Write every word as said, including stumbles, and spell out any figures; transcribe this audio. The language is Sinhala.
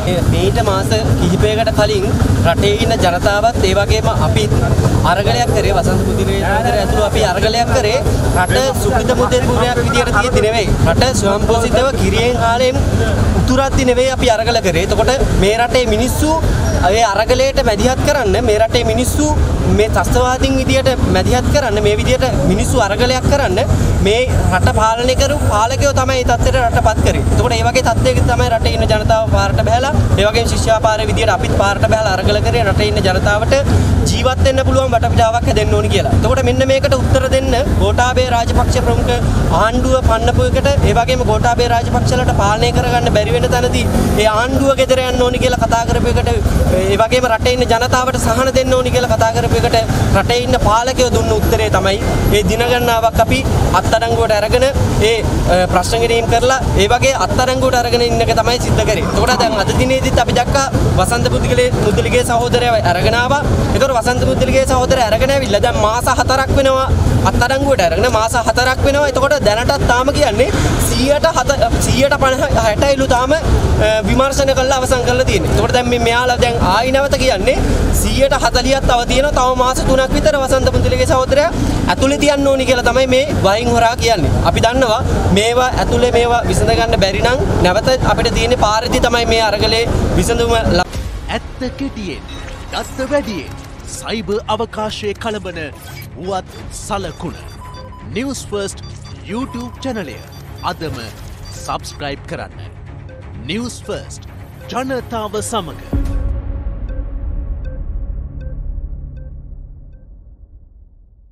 මේට මාස කිහිපයකට කලින් රටේ ඉන්න ජනතාවත් ඒ වගේම අපි අරගලයක් කරේ වසන්ත පුදිරේ ඇතුළු අපි අරගලයක් කරේ රට සුඛිත මුදෙල්පුරයක් විදියට තියෙද්දි නෙවෙයි. රට ස්වයංපෝෂිතව කිරියෙන් කාලෙන් උතුරද්දි නෙවෙයි අපි අරගල කරේ. එතකොට මේ රටේ මිනිස්සු ඒ අරගලයට මැදිහත් කරන්න මේ රටේ මිනිස්සු මේ ත්‍ස්තවාදීන් විදියට මැදිහත් කරන්න මේ විදියට මිනිස්සු අරගලයක් කරන්න මේ රට පාලනය කරු පාලකයෝ තමයි මේ තත්ත්වයට රටපත් කරේ. එතකොට මේ වගේ තත්ත්වයක තමයි රටේ ඉන්න ජනතාව පාරට බහැලා ඒ වගේම ශිෂ්‍යාපාරේ විදියට අපිත් පාරට බහැලා අරගල කරේ රටේ ඉන්න ජනතාවට ජීවත් වෙන්න පුළුවන් වටපිටාවක් හැදෙන්න ඕනි කියලා. එතකොට මෙන්න මේකට උත්තර දෙන්න ගෝඨාභය රාජපක්ෂ ප්‍රමුඛ ආණ්ඩුව පන්නපු එකට ඒ වගේම ගෝඨාභය රාජපක්ෂලට පාලනය කරගන්න බැරි වෙන තැනදී ඒ ආණ්ඩුව ගෙදර යන්න ඕනි කියලා කතා කරපු එකට ඒ වගේම රටේ ඉන්න ජනතාවට සහන දෙන්න ඕනි කියලා කතා කරපු එකට රටේ ඉන්න පාලකයෝ දුන්න උත්තරේ තමයි මේ දින ගණනාවක් අපි අත්අඩංගුවට අරගෙන ඒ ප්‍රශ්න ගෙනීම් කරලා ඒ වගේ අත්අඩංගුවට අරගෙන ඉන්න එක තමයි සිද්ධ කරේ. එතකොට දැන් අද දිනේදීත් අපි දැක්කා වසන්ත පුද්ගලේ මුදලිගේ සහෝදරයව අරගෙන ආවා. ඒතකොට වසන්ත මුදලිගේ සහෝදරය අරගෙන ඇවිල්ලා දැන් මාස හතරක් වෙනවා අත්අඩංගුවට අරගෙන මාස හතරක් වෙනවා. එතකොට දැනටත් තාම කියන්නේ සීයට හැටයිලු තාම විමර්ශන කරලා අවසන් කරලා තියෙන්නේ. එතකොට දැන් මේ මෙයාලා දැන් ආයි නැවත කියන්නේ සීයට හතලියක් තව තියෙනවා. තව මාස තුනක් විතර වසන්ත පුද්ගලගේ සහෝදරයා ඇතුලේ තියන්න ඕනි කියලා තමයි මේ වයින් හොරා කියන්නේ. අපි දන්නවා මේවා ඇතුලේ මේවා විසඳ ගන්න බැරි නම් නැවත අපිට තියෙන්නේ පාරේදී තමයි මේ අරගලේ විසඳුම. ඇත්ත කෙටියෙන් දත්ත වැඩියෙන් සයිබර් අවකාශයේ කලබන වුවත් සලකුණ නිවුස් ෆර්ස්ට් YouTube චැනලය අදම සබ්ස්ක්‍රයිබ් කරන්න. නිවුස් ෆර්ස්ට් ජනතාව සමග